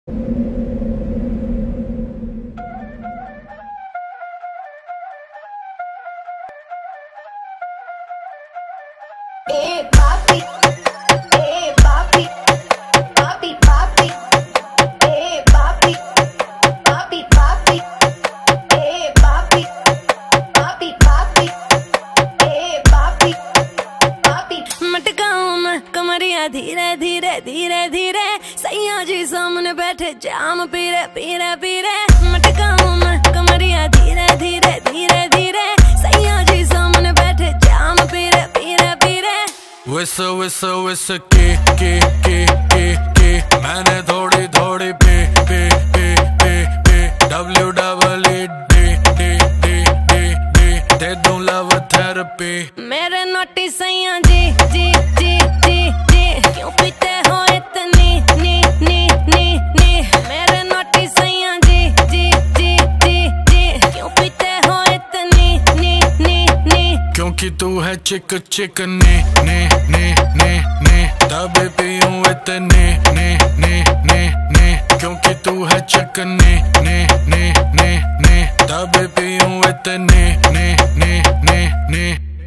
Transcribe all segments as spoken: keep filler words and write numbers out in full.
Eh, papi, eh, papi, papi, papi, eh, papi, papi, papi, eh, papi, papi, papi, eh, papi, papi। मटकाऊं मैं कमरिया धीरे धीरे धीरे धीरे, सैया जी सामने बैठे जाम पीरे पीरे पीरे। मटकाऊं मैं कमरिया धीरे धीरे धीरे धीरे, सैया जी सामने बैठे जाम पीरे पीरे पीरे। विस विस विस के के के के के मैंने थोड़ी थोड़ी पे पे पे पे पे W double E D D D D D दे दूं लव थेरेपी। मेरे नोटी सैया जी जी जी जी जी, क्यों पीते हो इतनी नी नी नी नी। मेरे नोटी सैया जी जी जी जी जी, क्यों पीते हो इतनी नी नी नी। क्योंकि तू है चिक चिक ने ने ने ने ने, तभी पीऊं इतने ने ने ने ने। क्योंकि तू है चिक ने ने ने ने ने, तभी पीऊं इतने ने ने ने ने।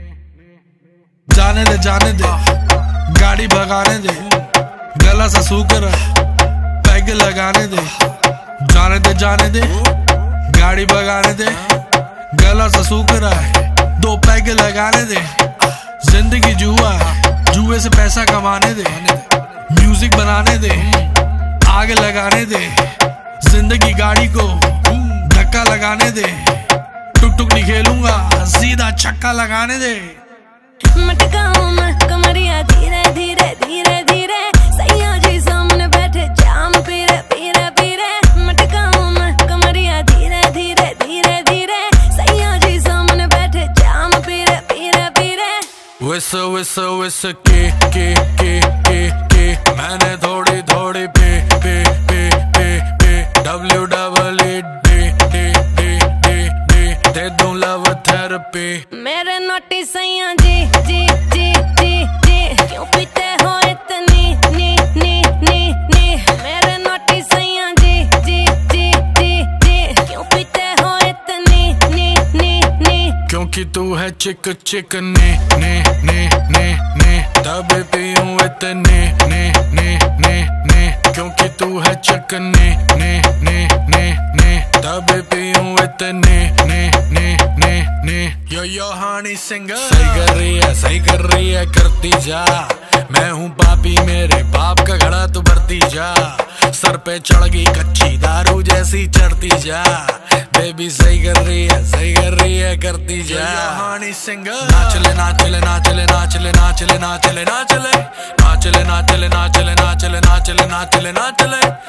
जाने दे जाने दे, गाड़ी भगाने दे, गला सा सूकर पैग लगाने दे। जाने दे जाने दे, गाड़ी भगाने दे, गला सा सूकर दो पैग लगाने दे। जिंदगी जुआ, जुए से पैसा कमाने दे, म्यूजिक बनाने दे, आग लगाने दे। जिंदगी गाड़ी को धक्का लगाने दे, टुक टुक नहीं खेलूंगा, सीधा छक्का लगाने दे। मटकाऊं मैं कमरिया धीरे धीरे धीरे धीरे, सैया जी सामने बैठे जाम पीरे पीरे पीरे। मटकाऊं मैं कमरिया धीरे धीरे धीरे धीरे, सैया जी सामने बैठे जाम पीरे पीरे पीरे। विस विस विस के के के के के मैंने थोड़ी थोड़ी पे पे पे पे पे W double E D D D D D दे दूं लव थेरेपी। मेरे नोटी सैया जी जी जी जी जी, क्यों पीते हो इतनी नी नी नी नी। मेरे नोटी सैया जी जी जी जी जी, क्यों पीते हो इतनी नी नी नी। क्योंकि तू है चिक चिक ने ने ने ने ने, तभी पीऊं इतने ने ने ने ने। क्योंकि तू है चिक ने ने ने ने ने, तभी पीऊं इतने ने ने ने ने। यो यो हानी सिंगर सही कर रही है सही कर रही है, करती जा। मैं हूँ पापी, मेरे बाप का घड़ा तू भरती जा। सर पे चढ़ गई कच्ची दारू जैसी चढ़ती जा। बेबी सही कर रही है सही कर रही है, करती जा। हानी सिंगर नाचले नाचले नाचले नाचले नाचले नाचले नाचले नाचले नाचले नाचले नाचले नाचले नाचले नाचले।